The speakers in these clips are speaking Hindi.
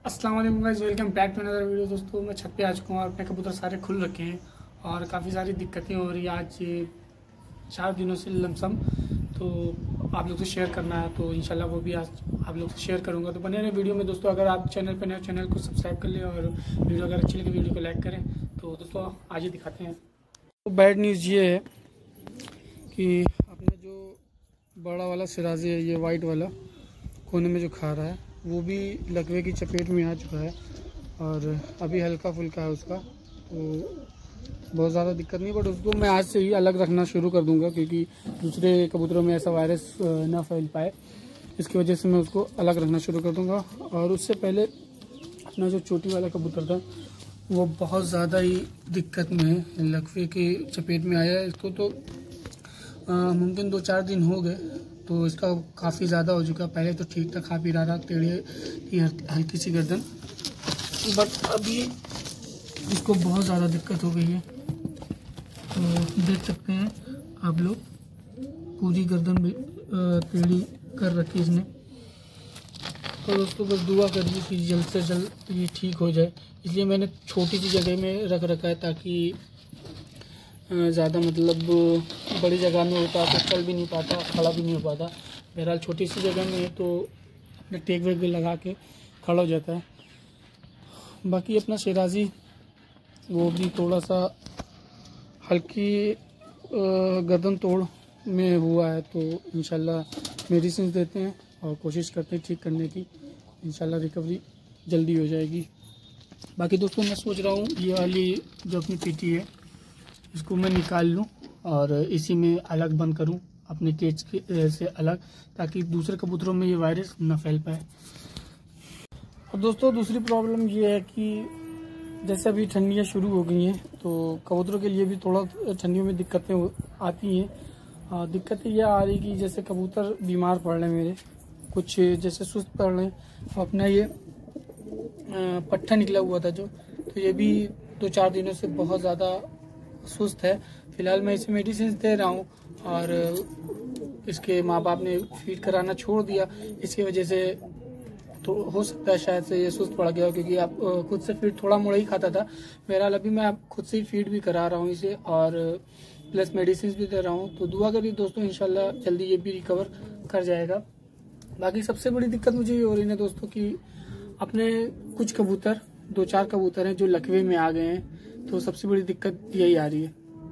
अस्सलाम वालेकुम guys, welcome back to another video. दोस्तों मैं छत पे आ चुका हूँ और अपने कबूतर सारे खुल रखे हैं और काफ़ी सारी दिक्कतें हो रही हैं आज 4 दिनों से लमसम। तो आप लोग से शेयर करना है, तो इंशाल्लाह वो भी आज आप लोग से शेयर करूँगा। तो बने रहे वीडियो में दोस्तों। अगर आप चैनल पर नए, चैनल को सब्सक्राइब कर लें और वीडियो अगर अच्छी लगे वीडियो को लाइक करें। तो दोस्तों आज ही दिखाते हैं। तो बैड न्यूज़ ये है कि अपना जो बड़ा वाला सिराजी है, ये वाइट वाला कोने में जो खा रहा है, वो भी लकवे की चपेट में आ चुका है और अभी हल्का फुल्का है उसका, तो बहुत ज़्यादा दिक्कत नहीं। बट उसको मैं आज से ही अलग रखना शुरू कर दूंगा क्योंकि दूसरे कबूतरों में ऐसा वायरस ना फैल पाए, इसकी वजह से मैं उसको अलग रखना शुरू कर दूंगा। और उससे पहले अपना जो चोटी वाला कबूतर था वो बहुत ज़्यादा ही दिक्कत में है, लकवे की चपेट में आया है। इसको तो मुमकिन 2-4 दिन हो गए, तो इसका काफ़ी ज़्यादा हो चुका। पहले तो ठीक था, खा पी रहा था, टेढ़े की हल्की सी गर्दन, बट अभी इसको बहुत ज़्यादा दिक्कत हो गई है। तो देख सकते हैं आप लोग, पूरी गर्दन भी टेढ़ी कर रखी इसने। तो दोस्तों बस दुआ करिए कि जल्द से जल्द ये ठीक हो जाए, इसलिए मैंने छोटी सी जगह में रख रखा है ताकि ज़्यादा मतलब बड़ी जगह में होता तो चल भी नहीं पाता, खड़ा भी नहीं हो पाता। बहरहाल छोटी सी जगह में है तो अपने टेक वेक भी लगा के खड़ा हो जाता है। बाकी अपना शिराजी वो भी थोड़ा सा हल्की गर्दन तोड़ में हुआ है, तो इंशाल्लाह मेडिसिन देते हैं और कोशिश करते हैं ठीक करने की। इंशाल्लाह रिकवरी जल्दी हो जाएगी। बाकी दोस्तों मैं सोच रहा हूँ ये वाली जो अपनी पीटी है इसको मैं निकाल लूं और इसी में अलग बंद करूं अपने केज से अलग, ताकि दूसरे कबूतरों में ये वायरस न फैल पाए। और दोस्तों दूसरी प्रॉब्लम ये है कि जैसे अभी ठंडियां शुरू हो गई हैं तो कबूतरों के लिए भी थोड़ा ठंडियों में दिक्कतें आती हैं। दिक्कतें ये आ रही कि जैसे कबूतर बीमार पड़ रहे हैं मेरे, कुछ जैसे सुस्त पड़ रहे हैं। अपना ये पट्टा निकला हुआ था जो, तो ये भी 2-4 दिनों से बहुत ज़्यादा सुस्त है। फिलहाल मैं इसे मेडिसिन दे रहा हूँ और इसके माँ बाप ने फीड कराना छोड़ दिया, इसकी वजह से तो हो सकता है शायद से ये सुस्त पड़ गया हो, क्योंकि आप खुद से फीड थोड़ा मोड़ा ही खाता था। बहरहाल अभी मैं खुद से ही फीड भी करा रहा हूँ इसे और प्लस मेडिसिन भी दे रहा हूँ। तो दुआ करिए दोस्तों, इंशाल्लाह जल्दी ये भी रिकवर कर जाएगा। बाकी सबसे बड़ी दिक्कत मुझे ये हो रही है दोस्तों कि अपने कुछ कबूतर 2-4 कबूतर हैं जो लकवे में आ गए हैं, तो सबसे बड़ी दिक्कत यही आ रही है।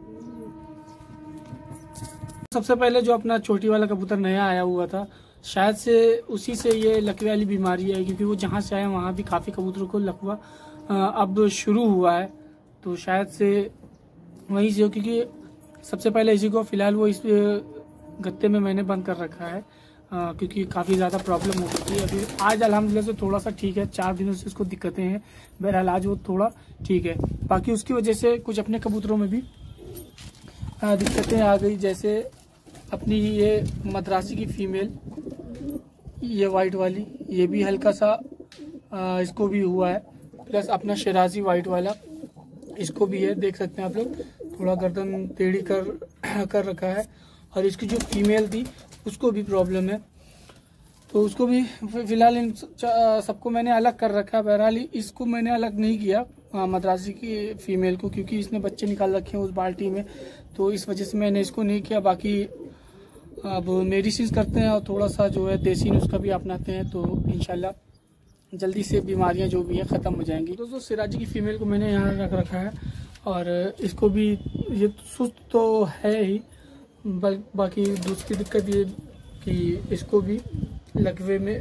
सबसे पहले जो अपना छोटी वाला कबूतर नया आया हुआ था, शायद से उसी से ये लकवे वाली बीमारी है, क्योंकि वो जहाँ से आया वहाँ भी काफ़ी कबूतरों को लकवा अब शुरू हुआ है, तो शायद से वहीं से हो। क्योंकि सबसे पहले इसी को फिलहाल वो इस गत्ते में मैंने बंद कर रखा है क्योंकि काफ़ी ज़्यादा प्रॉब्लम हो गई थी। अभी आज अल्हम्दुलिल्लाह से थोड़ा सा ठीक है, 4 दिनों से इसको दिक्कतें हैं। बहरहाल आज वो थोड़ा ठीक है। बाकी उसकी वजह से कुछ अपने कबूतरों में भी दिक्कतें आ गई, जैसे अपनी ये मद्रासी की फीमेल, ये वाइट वाली, ये भी हल्का सा इसको भी हुआ है। प्लस अपना शिराजी वाइट वाला, इसको भी है, देख सकते हैं आप लोग, थोड़ा गर्दन टेढ़ी कर रखा है। और इसकी जो फीमेल थी उसको भी प्रॉब्लम है, तो उसको भी फिलहाल इन सबको मैंने अलग कर रखा है। बहरहाल इसको मैंने अलग नहीं किया मद्रासी की फीमेल को, क्योंकि इसने बच्चे निकाल रखे हैं उस बाल्टी में, तो इस वजह से मैंने इसको नहीं किया। बाकी अब मेडिसिन करते हैं और थोड़ा सा जो है देसी नुस्खा भी अपनाते हैं, तो इंशाल्लाह जल्दी से बीमारियां जो भी है ख़त्म हो जाएंगी। दोस्तों सिराजी की फीमेल को मैंने यहाँ रख रखा है और इसको भी ये सुस्त तो है ही, बाकी दूसरी दिक्कत ये कि इसको भी लकवे में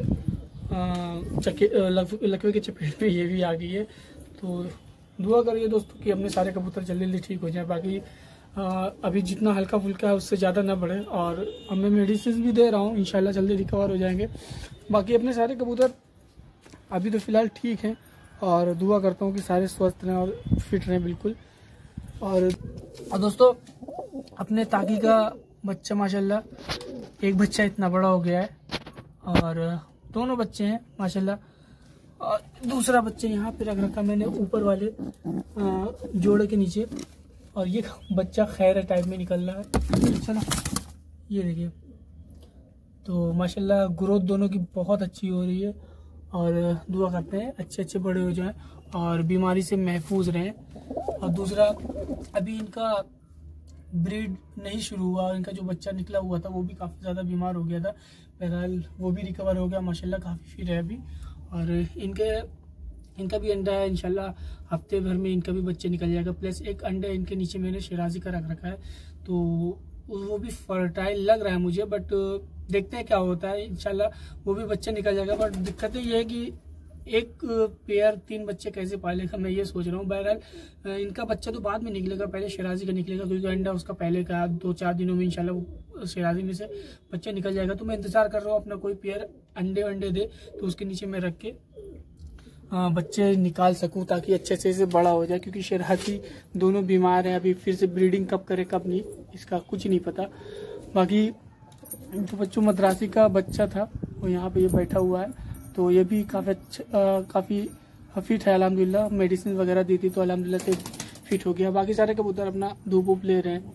लकवे के चपेट में ये भी आ गई है। तो दुआ करिए दोस्तों कि अपने सारे कबूतर जल्दी जल्दी ठीक हो जाए। बाकी अभी जितना हल्का फुल्का है उससे ज़्यादा ना बढ़े, और अब मैं मेडिसिन भी दे रहा हूँ, इंशाल्लाह जल्दी रिकवर हो जाएंगे। बाकी अपने सारे कबूतर अभी तो फ़िलहाल ठीक हैं और दुआ करता हूँ कि सारे स्वस्थ रहें और फिट रहें बिल्कुल। और दोस्तों अपने ताकी का बच्चा माशाल्लाह, एक बच्चा इतना बड़ा हो गया है और दोनों बच्चे हैं माशाल्लाह, और दूसरा बच्चा यहाँ पे रख रखा मैंने ऊपर वाले जोड़े के नीचे, और ये बच्चा खैर टाइप में निकल रहा है। चलो ये देखिए, तो माशाल्लाह ग्रोथ दोनों की बहुत अच्छी हो रही है और दुआ करते हैं अच्छे अच्छे बड़े हो जाएं और बीमारी से महफूज रहें। और दूसरा, अभी इनका ब्रीड नहीं शुरू हुआ, इनका जो बच्चा निकला हुआ था वो भी काफ़ी ज़्यादा बीमार हो गया था। बहरहाल वो भी रिकवर हो गया माशाल्लाह, काफ़ी फिट है अभी। और इनका भी अंडा है, इंशाल्लाह हफ्ते भर में इनका भी बच्चे निकल जाएगा। प्लस एक अंडा इनके नीचे मैंने शिराजी का रख रखा है, तो वो भी फर्टाइल लग रहा है मुझे, बट देखते हैं क्या होता है। इंशाल्लाह वो भी बच्चे निकल जाएगा। बट दिक्कत ये है कि एक पेयर 3 बच्चे कैसे पालेगा, मैं ये सोच रहा हूँ। बहरहाल इनका बच्चा तो बाद में निकलेगा, पहले शिराजी का निकलेगा, क्योंकि अंडा उसका पहले का 2-4 दिनों में इंशाल्लाह वो शिराजी में से बच्चा निकल जाएगा। तो मैं इंतज़ार कर रहा हूँ अपना कोई पेयर अंडे दे तो उसके नीचे मैं रख के बच्चे निकाल सकूं, ताकि अच्छे से इसे बड़ा हो जाए। क्योंकि शिराजी दोनों बीमार हैं, अभी फिर से ब्रीडिंग कब करे कब नहीं, इसका कुछ नहीं पता। बाकी जो बच्चों मद्रासी का बच्चा था वो यहाँ पे ये बैठा हुआ है, तो ये भी काफ़ी फिट है अल्हम्दुलिल्लाह। मेडिसिन वगैरह दी थी तो अल्हम्दुलिल्लाह से फिट हो गया। बाकी सारे कबूतर अपना धूप ले रहे हैं।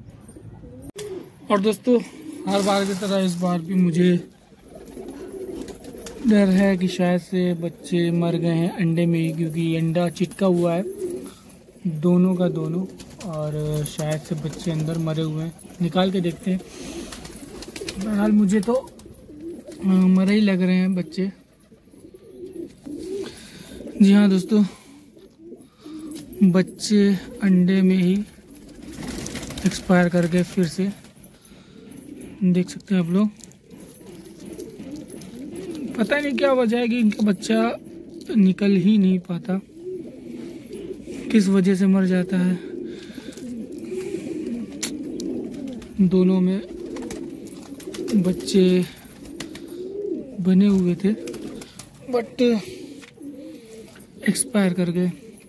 और दोस्तों, हर बार की तरह इस बार भी मुझे डर है कि शायद से बच्चे मर गए हैं अंडे में ही, क्योंकि अंडा चिटका हुआ है दोनों का दोनों, और शायद से बच्चे अंदर मरे हुए हैं। निकाल के देखते हैं। बहरहाल मुझे तो मरे ही लग रहे हैं बच्चे। जी हाँ दोस्तों, बच्चे अंडे में ही एक्सपायर कर गए फिर से, देख सकते हैं आप लोग। पता नहीं क्या वजह है कि इनका बच्चा निकल ही नहीं पाता, किस वजह से मर जाता है। दोनों में बच्चे बने हुए थे बट एक्सपायर कर गए।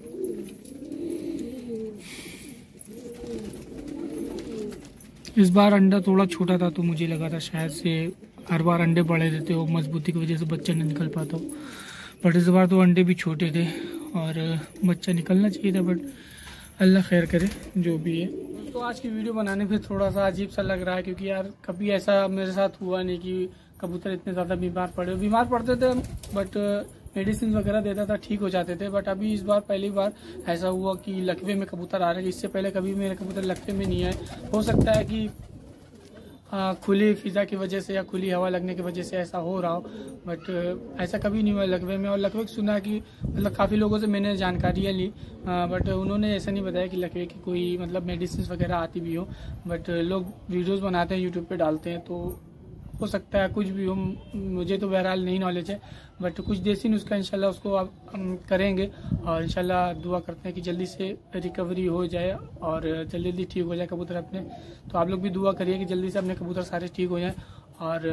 इस बार अंडा थोड़ा छोटा था तो मुझे लगा था शायद से हर बार अंडे बड़े देते हो, मजबूती की वजह से बच्चा नहीं निकल पाता हो। बट इस बार तो अंडे भी छोटे थे और बच्चा निकलना चाहिए था, बट अल्लाह खैर करे जो भी है। तो आज की वीडियो बनाने में थोड़ा सा अजीब सा लग रहा है, क्योंकि यार कभी ऐसा मेरे साथ हुआ नहीं कि कबूतर इतने ज़्यादा बीमार पड़ते थे, बट मेडिसिन वगैरह देता था, ठीक हो जाते थे। बट अभी इस बार पहली बार ऐसा हुआ कि लकवे में कबूतर आ रहे हैं। इससे पहले कभी मेरे कबूतर लकवे में नहीं आए। हो सकता है कि खुली फिजा की वजह से या खुली हवा लगने की वजह से ऐसा हो रहा हो, बट ऐसा कभी नहीं हुआ लकवे में। और लकवे सुना कि मतलब काफ़ी लोगों से मैंने जानकारियाँ ली, बट उन्होंने ऐसा नहीं बताया कि लकवे की कोई मतलब मेडिसिन वगैरह आती भी हो। बट लोग वीडियोस बनाते हैं, यूट्यूब पे डालते हैं, तो हो सकता है कुछ भी हो। मुझे तो बहरहाल नहीं नॉलेज है, बट कुछ देसी नुस्खा इंशाल्लाह उसको आप करेंगे। और इंशाल्लाह दुआ करते हैं कि जल्दी से रिकवरी हो जाए और जल्दी ठीक हो जाए कबूतर अपने। तो आप लोग भी दुआ करिए कि जल्दी से अपने कबूतर सारे ठीक हो जाएं। और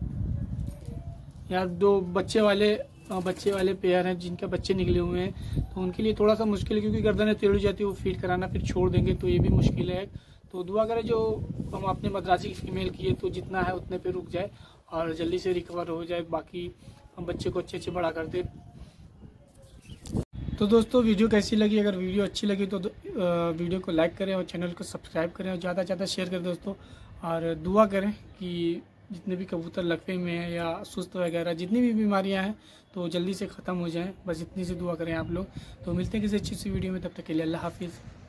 यार 2 बच्चे वाले पेयर हैं जिनके बच्चे निकले हुए हैं, तो उनके लिए थोड़ा सा मुश्किल है, क्योंकि गर्दनें टेढ़ी हो जाती है, वो फीड कराना फिर छोड़ देंगे, तो ये भी मुश्किल है। तो दुआ करें जो हम अपने मद्रासी की फीमेल की है तो जितना है उतने पे रुक जाए और जल्दी से रिकवर हो जाए, बाकी हम बच्चे को अच्छे बड़ा कर दे। तो दोस्तों, वीडियो कैसी लगी? अगर वीडियो अच्छी लगी तो वीडियो को लाइक करें और चैनल को सब्सक्राइब करें और ज़्यादा से ज़्यादा शेयर करें दोस्तों। और दुआ करें कि जितने भी कबूतर लकवे में हैं या सुस्त वगैरह जितनी भी बीमारियां हैं तो जल्दी से ख़त्म हो जाएं, बस इतनी सी दुआ करें आप लोग। तो मिलते हैं किसी अच्छी सी वीडियो में, तब तक के लिए अल्लाह हाफिज़।